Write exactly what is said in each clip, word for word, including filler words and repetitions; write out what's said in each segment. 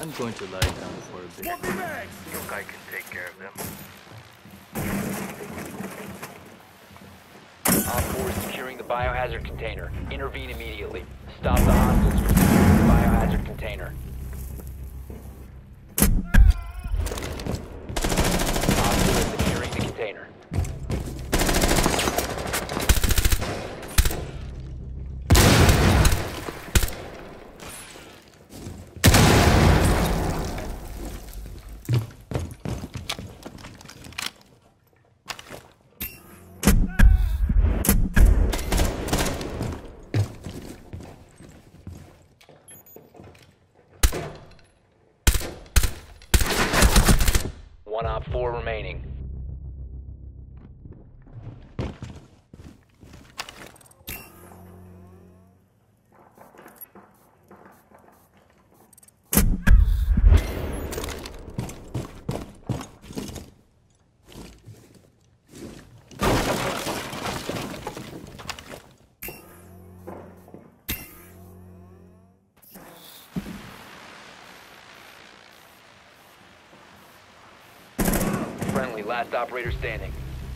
I'm going to lie down for a bit. Look, I can take care of them. Op four is securing the biohazard container. Intervene immediately. Stop the hostiles from securing the biohazard container. Op four is securing the container. One Op four remaining. Friendly, last operator standing.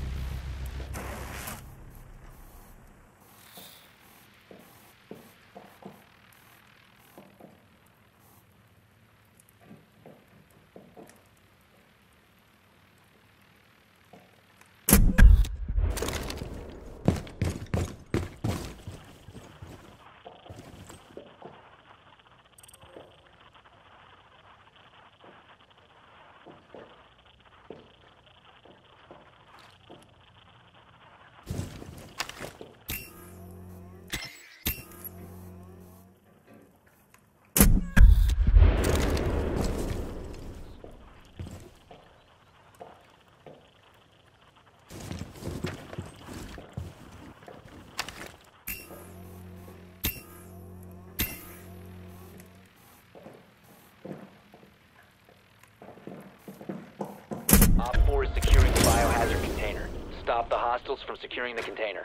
Op four is securing the biohazard container. Stop the hostiles from securing the container.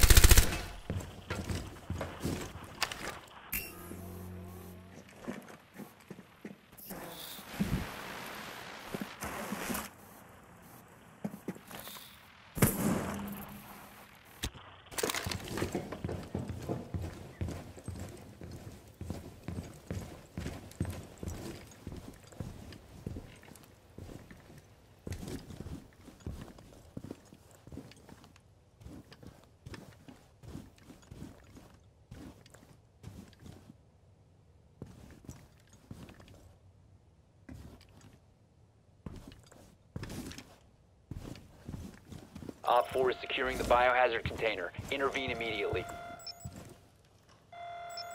Op four is securing the biohazard container. Intervene immediately.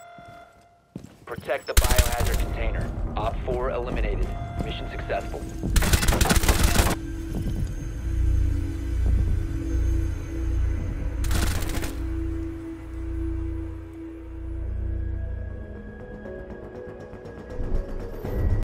Protect the biohazard container. Op four eliminated. Mission successful.